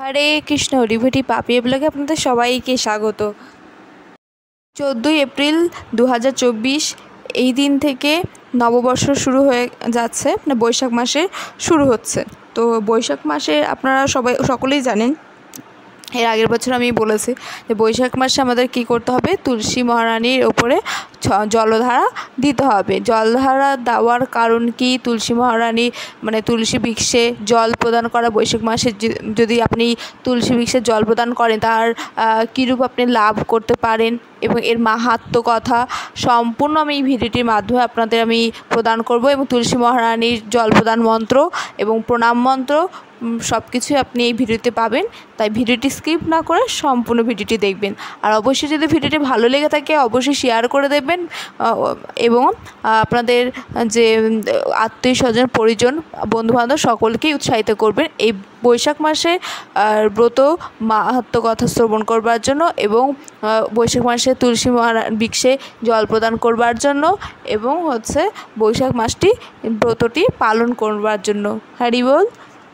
হরে কৃষ্ণ হরিভুটি পাপিয়ে ব্লগে আপনাদের সবাইকে স্বাগত। 14ই এপ্রিল 2024 এই দিন থেকে নববর্ষ শুরু হয়ে যাচ্ছে, মানে বৈশাখ মাসে শুরু হচ্ছে। তো বৈশাখ মাসে আপনারা সকলেই জানেন, এর আগের বছর আমি বলেছি যে বৈশাখ মাসে আমাদের কি করতে হবে, তুলসী মহারানীর ওপরে জলধারা দিতে হবে। জলধারা দেওয়ার কারণ কি, তুলসী মহারানী মানে তুলসী বৃক্ষে জল প্রদান করা বৈশাখ মাসে যদি আপনি তুলসী বৃক্ষে জল প্রদান করেন তার কীরূপ আপনি লাভ করতে পারেন এবং এর মাহাত্ম্য কথা সম্পূর্ণ আমি এই ভিডিওটির মাধ্যমে আপনাদের আমি প্রদান করব। এবং তুলসী মহারানীর জল প্রদান মন্ত্র এবং প্রণাম মন্ত্র সব কিছুই আপনি এই ভিডিওতে পাবেন, তাই ভিডিওটি স্কিপ না করে সম্পূর্ণ ভিডিওটি দেখবেন। আর অবশ্যই যদি ভিডিওটি ভালো লেগে থাকে অবশ্যই শেয়ার করে দেবেন এবং আপনাদের যে আত্মীয় স্বজন পরিজন বন্ধুবান্ধব সকলকেই উৎসাহিত করবেন এই বৈশাখ মাসে ব্রত মাহাত্ম্য কথা শ্রবণ করবার জন্য এবং বৈশাখ মাসে তুলসী বৃক্ষে জল প্রদান করবার জন্য এবং বৈশাখ মাসটি ব্রতটি পালন করবার জন্য। হরি বল।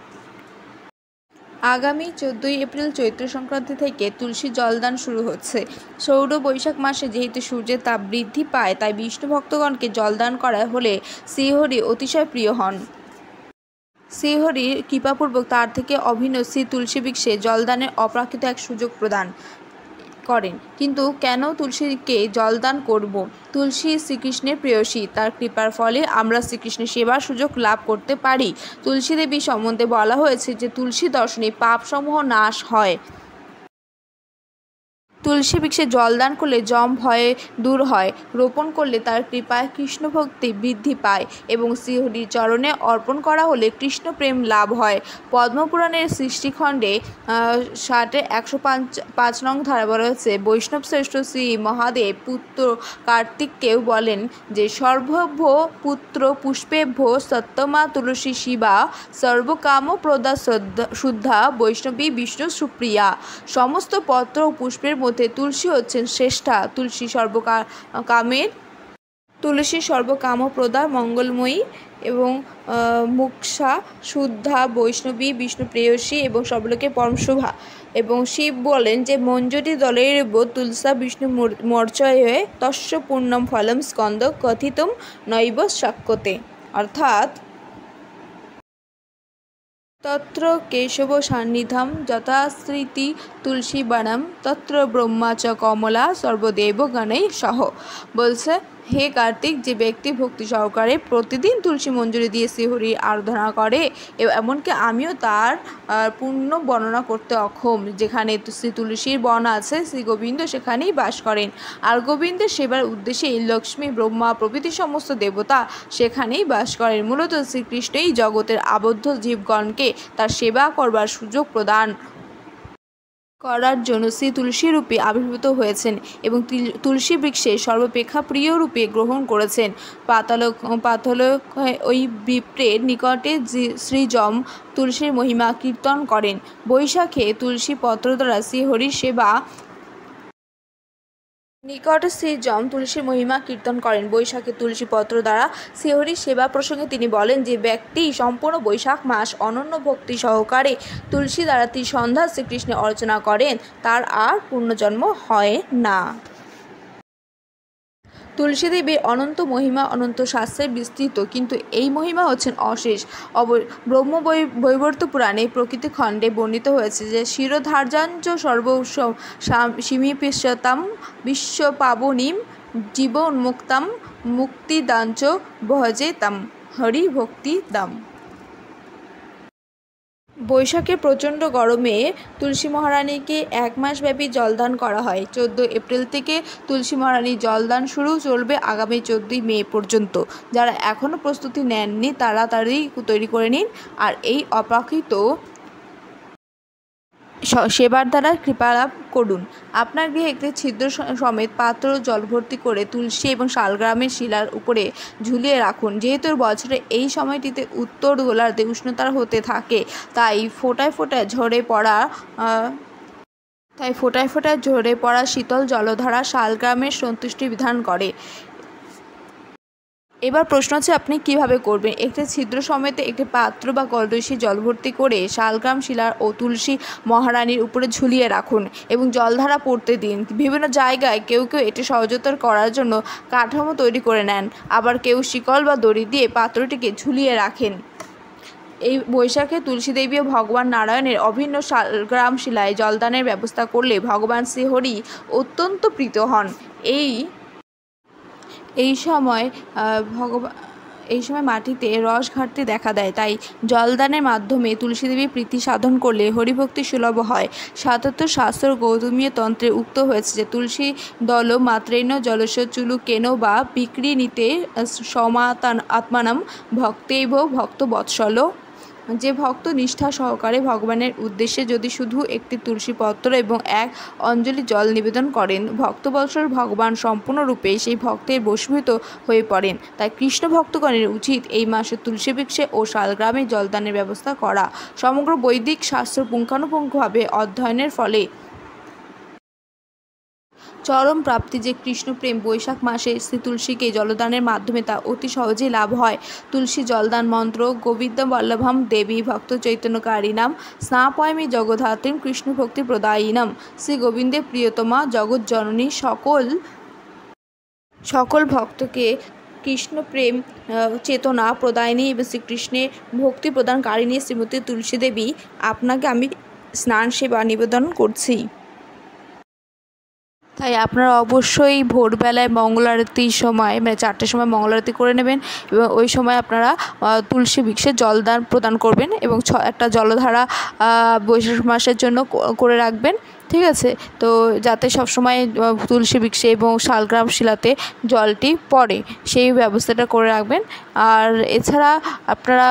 আগামী 14ই এপ্রিল চৈত্র সংক্রান্তি থেকে তুলসী জলদান শুরু হচ্ছে। সৌর বৈশাখ মাসে যেহেতু সূর্যের তাপ বৃদ্ধি পায় তাই বিষ্ণু ভক্তগণকে জলদান করা হলে শ্রীহরি অতিশয় প্রিয় হন। শ্রীহরির কৃপাপূর্বক তার থেকে অভিন্ন শ্রী তুলসী বৃক্ষে জলদানের অপ্রাকৃত এক সুযোগ প্রদান করেন। কিন্তু কেন তুলসীকে জলদান করব? তুলসী শ্রীকৃষ্ণের প্রেয়সী, তার কৃপার ফলে আমরা শ্রীকৃষ্ণের সেবার সুযোগ লাভ করতে পারি। তুলসী দেবী সম্বন্ধে বলা হয়েছে যে তুলসী দর্শনে পাপসমূহ নাশ হয়। তুলসী বৃক্ষে জলদান করলে যম ভয়ে দূর হয়, রোপণ করলে তার কৃপায় কৃষ্ণ ভক্তি বৃদ্ধি পায় এবং শ্রীহরির চরণে অর্পণ করা হলে কৃষ্ণ প্রেম লাভ হয়। পদ্মপুরাণের সৃষ্টিখণ্ডে 105 নং ধারা বলা হয়েছে, বৈষ্ণব শ্রেষ্ঠ শ্রী মহাদেব পুত্র কার্তিককেও বলেন যে সর্বভ্য পুত্র পুষ্পেভ্য সত্যমা তুলসী শিবা সর্বকাম প্রদা শুদ্ধা বৈষ্ণবী বিষ্ণু সুপ্রিয়া। সমস্ত পত্র ও পুষ্পের মধ্যে তুলসী হচ্ছেন শ্রেষ্ঠা। তুলসী সর্বকামপ্রদা মঙ্গলময়ী এবং মুক্ষা শুদ্ধা বৈষ্ণবী বিষ্ণু প্রেয়সী এবং সর্বলোকে পরম শোভা। এবং শিব বলেন যে মঞ্জুরি দলের তুলসা বিষ্ণু মর্চয়ে তস্য পূর্ণম ফলম স্কন্দ কথিতম নৈব শাক্যতে। অর্থাৎ তত্র কেশব সান্নিধ্যম যথাস্মৃতি তুলসী বনম তত্র ব্রহ্মা চ কমলা সর্বদেব গণৈ সহ। বলছে, হে কার্তিক, যে ব্যক্তি ভক্তি সহকারে প্রতিদিন তুলসী মঞ্জুরি দিয়ে শ্রীহরির আরাধনা করে, এমনকি আমিও তার পূর্ণ বর্ণনা করতে অক্ষম। যেখানে শ্রী তুলসীর বন আছে শ্রী গোবিন্দ সেখানেই বাস করেন, আর গোবিন্দের সেবার উদ্দেশ্যে লক্ষ্মী ব্রহ্মা প্রভৃতি সমস্ত দেবতা সেখানেই বাস করেন। মূলত শ্রীকৃষ্ণই জগতের আবদ্ধ জীবগণকে তার সেবা করবার সুযোগ প্রদান করার জন্য শ্রী তুলসী রূপে আবির্ভূত হয়েছেন এবং তুলসী বৃক্ষে সর্বাপেক্ষা প্রিয় রূপে গ্রহণ করেছেন। পাতাল ওই বিপ্রের নিকটে শ্রীযম তুলসীর মহিমা কীর্তন করেন। বৈশাখে তুলসী পত্র দ্বারা শ্রীহরির সেবা নিকটে শ্রীযম তুলসীর মহিমা কীর্তন করেন। বৈশাখে তুলসী পত্র দ্বারা শ্রীহরির সেবা প্রসঙ্গে তিনি বলেন, যে ব্যক্তি সম্পূর্ণ বৈশাখ মাস অনন্য ভক্তি সহকারে তুলসী দ্বারা ত্রিসন্ধ্যা শ্রীকৃষ্ণের অর্চনা করেন তার আর পুনর্জন্ম হয় না। তুলসী দেবীর অনন্ত মহিমা অনন্ত শাস্ত্রে বিস্তৃত, কিন্তু এই মহিমা হচ্ছেন অশেষ। ব্রহ্মবৈবর্ত পুরাণে প্রকৃতি খণ্ডে বর্ণিত হয়েছে যে শিরোধার্যাঞ্চ সর্বস্ব সীমিপিষ্যতাম বিশ্বপাবনীম জীব উন্মুক্তাম মুক্তিদাঞ্চ ভজে তাম হরি ভক্তি দাম। বৈশাখে প্রচণ্ড গরমে তুলসী মহারানীকে 1 মাসব্যাপী জলদান করা হয়। 14 এপ্রিল থেকে তুলসী মহারানীর জলদান শুরু, চলবে আগামী 14 মে পর্যন্ত। যারা এখনও প্রস্তুতি নেননি তাড়াতাড়ি তৈরি করে নিন আর এই অপ্রাকৃত সেবার দ্বারা কৃপালাভ করুন। আপনার গৃহে একটি ছিদ্র সমেত পাত্র জল ভর্তি করে তুলসী এবং শালগ্রামের শিলার উপরে ঝুলিয়ে রাখুন। যেহেতু বছরে এই সময়টিতে উত্তর গোলার্ধে উষ্ণতার হতে থাকে, তাই ফোঁটায় ফোঁটায় ঝরে পড়া শীতল জলধারা শালগ্রামের সন্তুষ্টি বিধান করে। এবার প্রশ্ন হচ্ছে আপনি কিভাবে করবেন। একটি ছিদ্র সমেত একটি পাত্র বা কলসি জল ভর্তি করে শালগ্রাম শিলা ও তুলসী মহারানীর উপরে ঝুলিয়ে রাখুন এবং জলধারা পড়তে দিন। বিভিন্ন জায়গায় কেউ কেউ এটি সহজতর করার জন্য কাঠামো তৈরি করে নেন, আবার কেউ শিকল বা দড়ি দিয়ে পাত্রটিকে ঝুলিয়ে রাখেন। এই বৈশাখে তুলসী দেবী ও ভগবান নারায়ণের অভিন্ন শালগ্রাম শিলায় জলদানের ব্যবস্থা করলে ভগবান শ্রীহরি অত্যন্ত প্রীত হন। এই সময় মাটিতে রস ঘাটতি দেখা দেয়, তাই জলদানের মাধ্যমে তুলসী দেবীর প্রীতি সাধন করলে হরিভক্তি সুলভ হয়। ৭৭ শাস্ত্র গৌতমীয় তন্ত্রে উক্ত হয়েছে যে তুলসী দল মাত্রেণ জলস্য চুলুকেন বা বিক্রীণীতে সমাতান আত্মানাম ভক্তেইব ভক্ত বৎসল। যে ভক্ত নিষ্ঠা সহকারে ভগবানের উদ্দেশ্যে যদি শুধু একটি তুলসী পত্র এবং এক অঞ্জলি জল নিবেদন করেন, ভক্তবৎসল ভগবান সম্পূর্ণরূপে সেই ভক্তের বশীভূত হয়ে পড়েন। তাই কৃষ্ণ ভক্তগণের উচিত এই মাসে তুলসী বৃক্ষে ও শালগ্রামে জলদানের ব্যবস্থা করা। সমগ্র বৈদিক শাস্ত্র পুঙ্খানুপুঙ্খভাবে অধ্যয়নের ফলে চরম প্রাপ্তি যে কৃষ্ণপ্রেম বৈশাখ মাসে শ্রী তুলসীকে জলদানের মাধ্যমে তা অতি সহজেই লাভ হয়। তুলসী জলদান মন্ত্র গোবিন্দ বল্লভম দেবী ভক্ত চৈতন্যকারিণাম স্নাপয়মি জগদ্ধাত্রীম কৃষ্ণ ভক্তি প্রদায়িনাম। শ্রী গোবিন্দের প্রিয়তমা জগৎজননী সকল ভক্তকে কৃষ্ণপ্রেম চেতনা প্রদায়িনী এবং শ্রীকৃষ্ণের ভক্তি প্রদানকারিণী শ্রীমতী তুলসী দেবী, আপনাকে আমি স্নান সেবা নিবেদন করছি। তাই আপনারা অবশ্যই ভোরবেলায় মঙ্গল আরতির সময় 4টের সময় মঙ্গল আরতি করে নেবেন এবং ওই সময় আপনারা তুলসী বৃক্ষে জলদান প্রদান করবেন এবং একটা জলধারা বৈশাখ মাসের জন্য করে রাখবেন। ঠিক আছে, তো যাতে সবসময় তুলসী বৃক্ষে এবং শালগ্রাম শিলাতে জলটি পড়ে সেই ব্যবস্থাটা করে রাখবেন। আর এছাড়া আপনারা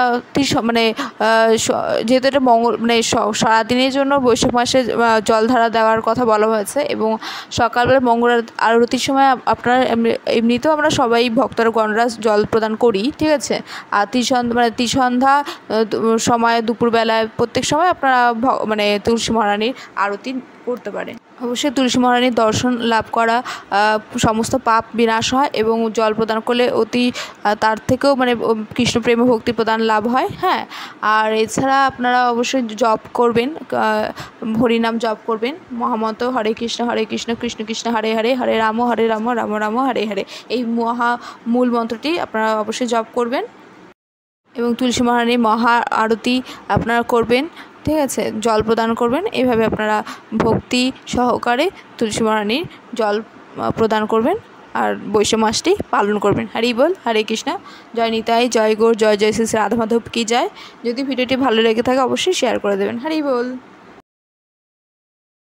যেহেতু এটা সারাদিনের জন্য বৈশাখ মাসে জলধারা দেওয়ার কথা বলা হয়েছে এবং সকালবেলা মঙ্গল আরতির সময় আপনারা এমনিতেও আমরা সবাই ভক্তগণরা জল প্রদান করি। ঠিক আছে, আর ত্রিসন্ধ্যা সময় দুপুরবেলায় প্রত্যেক সময় আপনারা তুলসী মহারানীর আরতি করতে পারেন। অবশ্যই তুলসী মহারানীর দর্শন লাভ করা সমস্ত পাপ বিনাশ হয় এবং জল প্রদান করলে তার থেকেও কৃষ্ণপ্রেম ভক্তি প্রদান লাভ হয়। হ্যাঁ, আর এছাড়া আপনারা অবশ্যই জপ করবেন, হরিনাম জপ করবেন, মহামন্ত্র হরে কৃষ্ণ কৃষ্ণ কৃষ্ণ হরে হরে, হরে রাম রাম রাম হরে হরে, এই মূল মন্ত্রটি আপনারা অবশ্যই জপ করবেন এবং তুলসী মহারানীর মহা আরতি আপনারা করবেন। ঠিক আছে, জল প্রদান করবেন। এইভাবে আপনারা ভক্তি সহকারে তুলসী মহারানীর জল প্রদান করবেন আর বৈশাখ মাসটি পালন করবেন। হরি বল, হরে কৃষ্ণ, জয় নিতাই, জয় গৌর, জয় জয় শ্রী রাধা মাধব কি জয়। যদি ভিডিওটি ভালো লেগে থাকে অবশ্যই শেয়ার করে দেবেন। হরি বল।